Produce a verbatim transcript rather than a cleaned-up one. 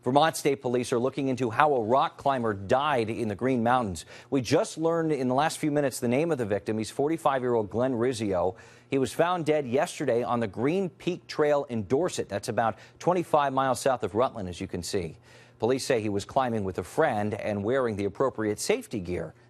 Vermont State Police are looking into how a rock climber died in the Green Mountains. We just learned in the last few minutes the name of the victim. He's forty-five-year-old Glenn Rizzio. He was found dead yesterday on the Green Peak Trail in Dorset. That's about twenty-five miles south of Rutland, as you can see. Police say he was climbing with a friend and wearing the appropriate safety gear.